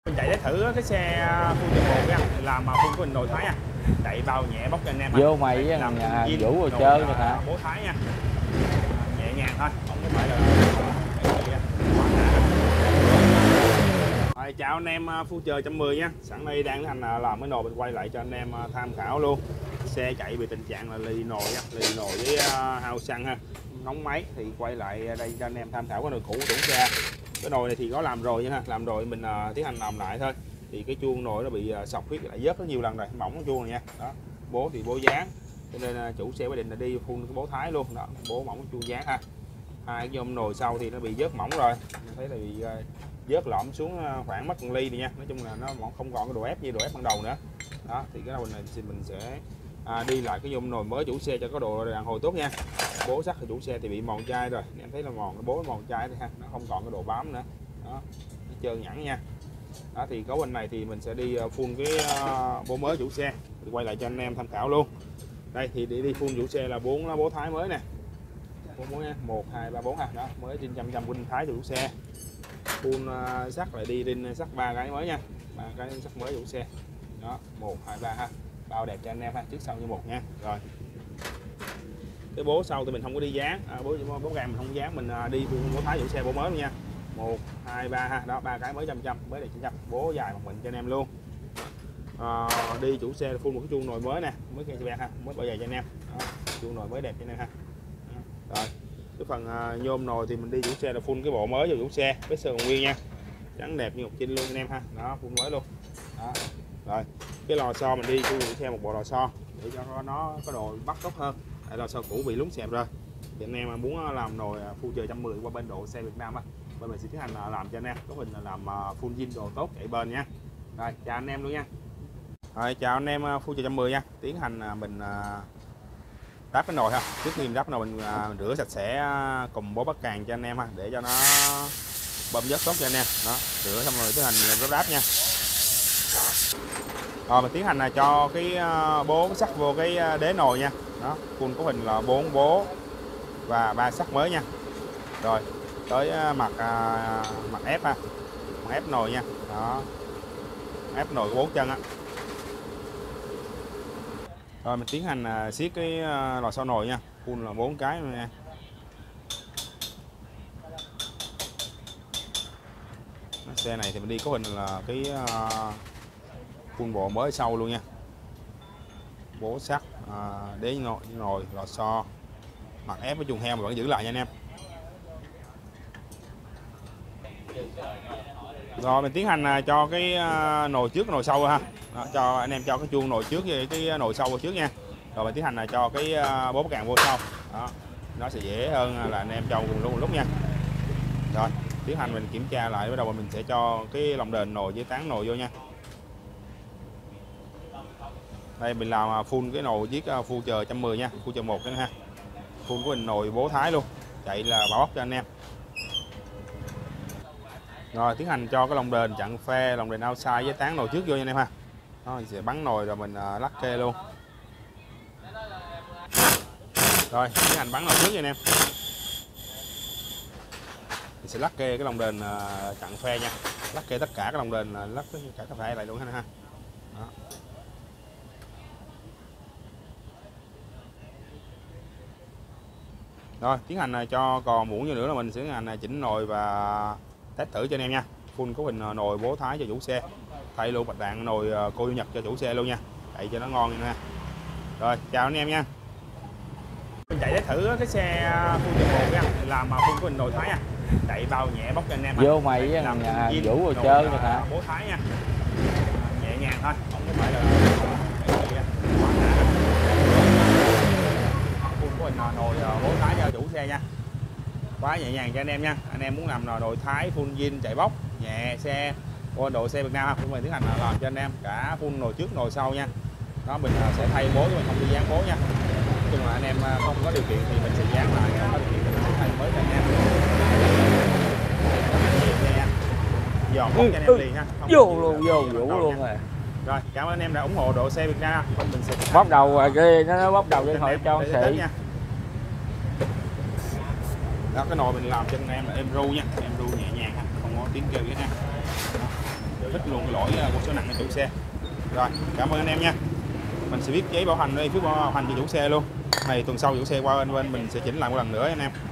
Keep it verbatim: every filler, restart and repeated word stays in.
Mình chạy để thử cái xe Fusion một nha, làm mà full của mình nồi Thái nha, chạy bao nhẹ bóc cho anh em. Vô mày với thằng nhà Vũ rồi chơi được hả? Bố Thái nha, nhẹ nhàng thôi, không có phải là. Rồi, chào anh em Future một trăm mười nha, sẵn đây đang hành làm cái nồi mình quay lại cho anh em tham khảo luôn. Xe chạy bị tình trạng là lì nồi nha, lì nồi với hao xăng ha, nóng máy thì quay lại đây cho anh em tham khảo cái nồi cũ của chủ xe. Cái nồi này thì có làm rồi nha, làm rồi mình uh, tiến hành làm lại thôi. Thì cái chuông nồi nó bị uh, sọc huyết lại vớt nó nhiều lần rồi, mỏng cái chuông này nha. Đó, bố thì bố dán, cho nên uh, chủ xe quyết định là đi phun cái bố Thái luôn. Đó, bố mỏng cái chuông dán ha. Hai cái nhôm nồi sau thì nó bị vớt mỏng rồi, mình thấy là bị uh, vớt lõm xuống uh, khoảng mất một ly này nha. Nói chung là nó không còn cái độ ép như độ ép ban đầu nữa. Đó, thì cái đầu này thì mình sẽ À, đi lại cái nhôm nồi mới chủ xe cho có độ đàn hồi tốt nha. Bố sắt thì chủ xe thì bị mòn chai rồi, em thấy là mòn cái bố mòn chai ha, nó không còn cái độ bám nữa. Đó, nó trơn nhẵn nha. Đó thì có bên này thì mình sẽ đi phun cái uh, bố mới chủ xe, thì quay lại cho anh em tham khảo luôn. Đây thì đi đi phun chủ xe là bốn bố Thái mới nè, bốn bố nha, một hai ba bốn ha, đó mới trên trăm trăm Win Thái chủ xe. Phun uh, sắt lại đi rin sắt ba cái mới nha, ba cái sắt mới chủ xe. Đó, một hai ba ha. Bao đẹp cho anh em ha, trước sau như một nha. Rồi cái bố sau thì mình không có đi dán, à, bố bố gà mình không dán, mình à, đi bố Thái chủ xe bố mới luôn nha. Một hai ba ha, đó ba cái mới trăm trăm mới đẹp trăm, bố dài một mình cho anh em luôn. À, đi chủ xe phun một cái chuông nồi mới nè, mới cây ha, mới bao giờ cho anh em. Đó, chuông nồi mới đẹp cho anh em ha. Đó. Rồi cái phần à, nhôm nồi thì mình đi chủ xe là phun cái bộ mới cho chủ xe với sơn nguyên nha, trắng đẹp như ngọc trinh luôn anh em ha. Đó, phun mới luôn. Đó. Rồi cái lò xo mình đi chủ xe một bộ lò xo để cho nó có độ bắt tốt hơn. Tại lò xo cũ bị lún xẹp rồi, thì anh em muốn làm nồi Future một trăm mười qua bên độ xe Việt Nam á, bên mình sẽ tiến hành làm cho anh em có mình là làm full zin đồ tốt chạy bên nha. Rồi chào anh em luôn nha. Rồi chào anh em Future một trăm mười nha, tiến hành mình đáp cái nồi ha. Trước khi mình đáp nồi mình rửa sạch sẽ cùng bố bắt càng cho anh em ha, để cho nó bơm vớt tốt cho anh em. Đó, rửa xong rồi tiến hành đáp nha. Rồi mình tiến hành là cho cái bố sắt vô cái đế nồi nha. Đó, full cấu hình là bốn bố và ba sắt mới nha. Rồi tới mặt mặt ép ha, mặt ép nồi nha. Đó, ép nồi bốn chân á. Rồi mình tiến hành siết cái lò xo nồi nha, full là bốn cái nha. Xe này thì mình đi cấu hình là cái full bộ mới sau luôn nha, bố sắt, à, đế nồi, nồi lò xo, mặt ép với chuồng heo mà vẫn giữ lại nha anh em. Rồi mình tiến hành cho cái nồi trước nồi sau ha. Đó, cho anh em cho cái chuông nồi trước với cái nồi sau trước nha. Rồi mình tiến hành là cho cái bố càng vô sau. Đó, nó sẽ dễ hơn là anh em cho cùng lúc một lúc nha. Rồi tiến hành mình kiểm tra lại, bắt đầu mình sẽ cho cái lồng đền nồi với tán nồi vô nha. Đây mình làm full cái nồi chiếc Future một trăm mười nha, Future một đó ha. Full của mình nồi bố Thái luôn, chạy là bảo bóc cho anh em. Rồi tiến hành cho cái lồng đền chặn phe, lồng đền outside với tán nồi trước vô nha anh em ha. Đó, mình sẽ bắn nồi rồi mình lắc kê luôn. Rồi tiến hành bắn nồi trước nha anh em. Mình sẽ lắc kê cái lồng đền chặn phe nha, lắc kê tất cả cái lồng đền, lắc tất cả các phe lại luôn ha. Đó. Rồi tiến hành cho còn muỗng như nữa là mình sẽ tiến hành chỉnh nồi và test thử cho anh em nha. Full cấu hình nồi bố Thái cho chủ xe, thay luôn bạch đạn nồi cô Nhật cho chủ xe luôn nha, chạy cho nó ngon nha. Rồi chào anh em nha. Mình chạy để thử cái xe Future một nha, làm mà full cấu hình nồi Thái nha, chạy bao nhẹ bóc cho anh em. Vô mày với thằng nhà Vũ rồi chơi được hả? Bố Thái nha, nhẹ nhàng thôi, không có phải là nồi bố Thái cho chủ xe nha, quá nhẹ nhàng cho anh em nha. Anh em muốn làm nồi Thái full zin chạy bóc nhẹ xe qua độ xe Việt Nam ha, mình tiến hành làm cho anh em cả full nồi trước nồi sau nha. Đó mình sẽ thay bố chứ mình không đi dán bố nha. Nói chung là anh em không có điều kiện thì mình sẽ dán lại, có điều kiện thì mình sẽ thay mới cho anh em. Giòn bóc cho anh em liền ha. Vô luôn, vô Vũ luôn rồi. Rồi cảm ơn anh em đã ủng hộ độ xe Việt Nam. Mình sẽ bóc đầu rồi kia nó bóc đầu điện thoại cho sĩ nha. Đó, cái nồi mình làm cho anh em là êm ru nha, êm ru nhẹ nhàng ha, không có tiếng kêu gì nha. fix luôn cái lỗi của số nặng cho chủ xe. Rồi, cảm ơn anh em nha. Mình sẽ viết giấy bảo hành đây, phiếu bảo hành cho chủ xe luôn. Này tuần sau chủ xe qua bên bên mình sẽ chỉnh lại một lần nữa anh em.